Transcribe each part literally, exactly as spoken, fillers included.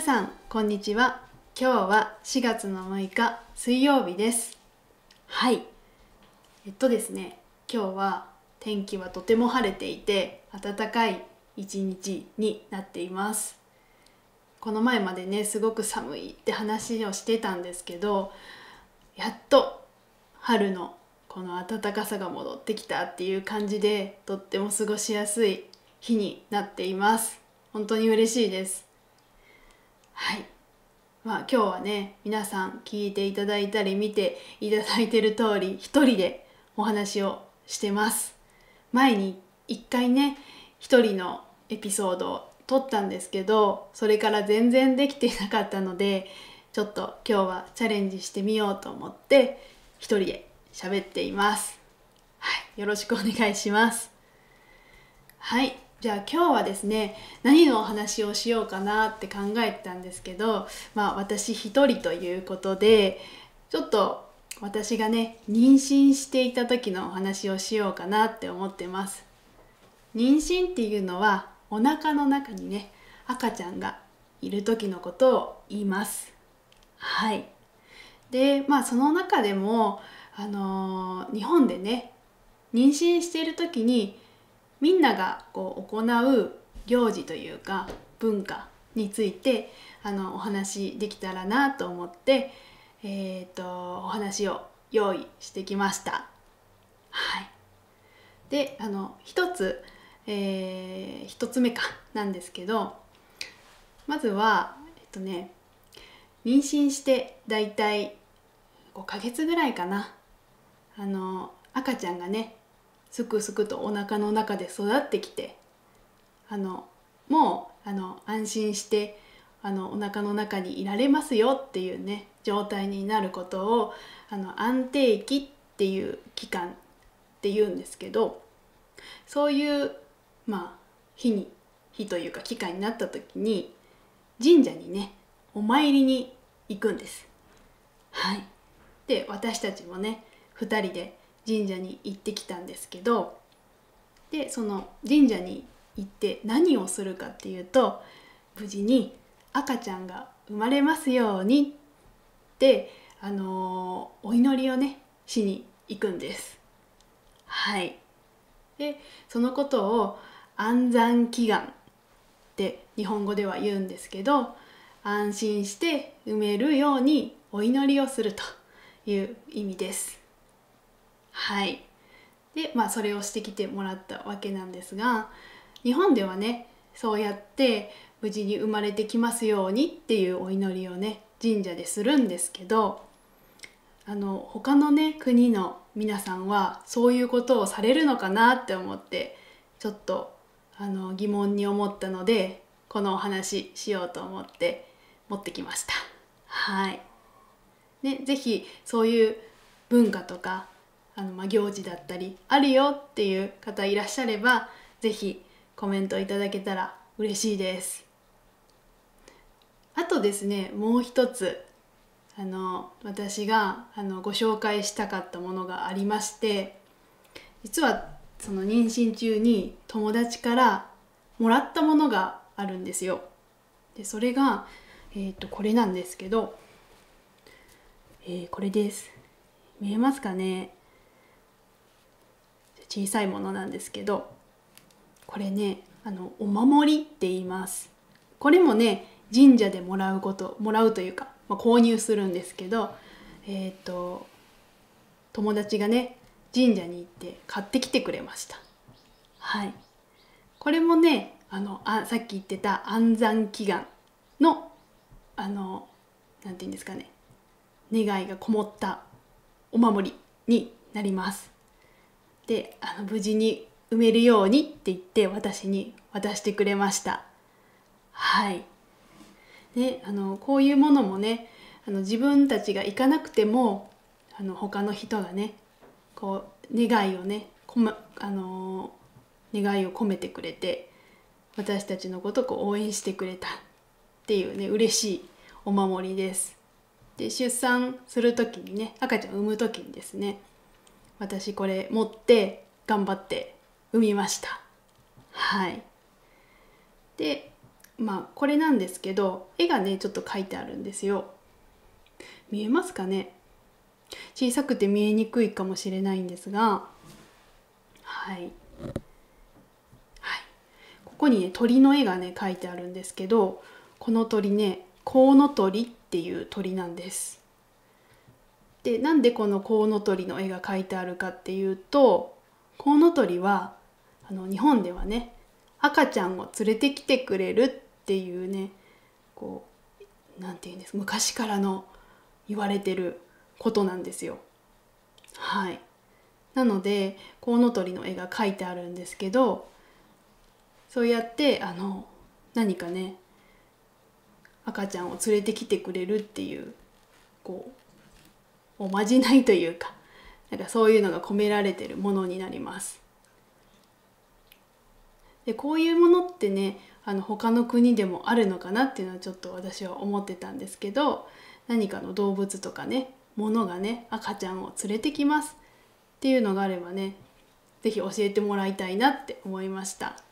さんこんにちは。今日はしがつのむいか水曜日です。はい、えっとですね今日は天気はとても晴れていて暖かい一日になっています。この前までねすごく寒いって話をしてたんですけど、やっと春のこの暖かさが戻ってきたっていう感じで、とっても過ごしやすい日になっています。本当に嬉しいです。はい、まあ今日はね皆さん聞いていただいたり見ていただいている通り一人でお話をしてます。前に一回ね一人のエピソードを撮ったんですけど、それから全然できていなかったので、ちょっと今日はチャレンジしてみようと思って一人で喋っています。はい、よろしくお願いします。はい、じゃあ今日はですね何のお話をしようかなって考えてたんですけど、まあ私一人ということでちょっと私がね妊娠していた時のお話をしようかなって思ってます。妊娠っていうのはお腹の中にね赤ちゃんがいる時のことを言います。はい。でまあその中でもあのー日本でね妊娠している時にみんながこう行う行事というか文化についてあのお話できたらなと思って、えー、とお話を用意してきました。はい、であの一つ、えー、一つ目かなんですけど、まずはえっとね妊娠してだいたいごかげつぐらいかな、あの赤ちゃんがねすくすくとお腹の中で育ってきて、あのもうあの安心してあのお腹の中にいられますよっていうね状態になることをあの安定期っていう期間っていうんですけど、そういうまあ日に日というか期間になった時に神社にねお参りに行くんです。はい。で私たちもねふたりで神社に行ってきたんですけど、でその神社に行って何をするかっていうと、無事に赤ちゃんが生まれますようにって、あのーお祈りをねしに行くんです。はい。でそのことを安産祈願って日本語では言うんですけど、安心して産めるようにお祈りをするという意味です。はい。でまあそれをしてきてもらったわけなんですが、日本ではねそうやって無事に生まれてきますようにっていうお祈りをね神社でするんですけど、あの他のね国の皆さんはそういうことをされるのかなって思ってちょっとあの疑問に思ったので、このお話しようと思って持ってきました。はい。ね、ぜひそういう文化とかあの、まあ、行事だったりあるよっていう方いらっしゃれば、ぜひコメントいただけたら嬉しいです。あとですねもう一つあの私があのご紹介したかったものがありまして、実はその妊娠中に友達からもらったものがあるんですよ。でそれが、えーと、これなんですけど、えーこれです。見えますかね。小さいものなんですけど、これねあのお守りって言います。これもね神社でもらうこともらうというか、まあ、購入するんですけど、えっと友達がね神社に行って買ってきてくれました。はい。これもねあのあさっき言ってた安産祈願のあのなんていうんですかね、願いがこもったお守りになります。であの無事に産めるようにって言って私に渡してくれました。はい。であのこういうものもねあの自分たちが行かなくてもあの他の人がねこう願いをねこ、ま、あの願いを込めてくれて、私たちのことをこう応援してくれたっていうね嬉しいお守りです。で出産する時にね赤ちゃんを産む時にですね、私これ持って頑張って産みました。はい。でまあこれなんですけど、絵がねちょっと描いてあるんですよ。見えますかね。小さくて見えにくいかもしれないんですが、はい、はい、ここにね鳥の絵がね描いてあるんですけど、この鳥ねコウノトリっていう鳥なんです。で、なんでこのコウノトリの絵が描いてあるかっていうと、コウノトリはあの日本ではね赤ちゃんを連れてきてくれるっていうね、こうなんていうんですか、昔からの言われてることなんですよ。はい。なのでコウノトリの絵が描いてあるんですけど、そうやってあの何かね赤ちゃんを連れてきてくれるっていうこうおまじないというか、なんかそういうのが込められてるものになります。で、こういうものってねあの他の国でもあるのかなっていうのはちょっと私は思ってたんですけど、何かの動物とかねものがね赤ちゃんを連れてきますっていうのがあればね、是非教えてもらいたいなって思いました。はい。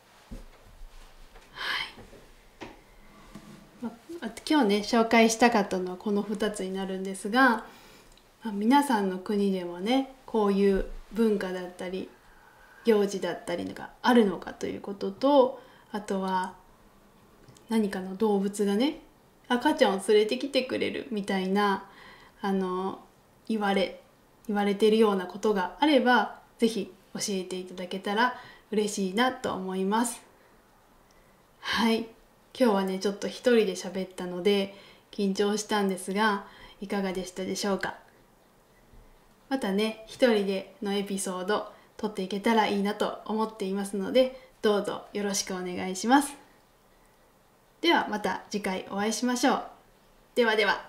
まあ、今日ね紹介したかったのはこのふたつになるんですが、まあ、皆さんの国でもねこういう文化だったり行事だったりがあるのかということと、あとは何かの動物がね赤ちゃんを連れてきてくれるみたいなあの言われ言われているようなことがあれば、ぜひ教えていただけたら嬉しいなと思います。はい、今日はねちょっと一人で喋ったので緊張したんですが、いかがでしたでしょうか。またね一人でのエピソード撮っていけたらいいなと思っていますので、どうぞよろしくお願いします。ではまた次回お会いしましょう。ではでは。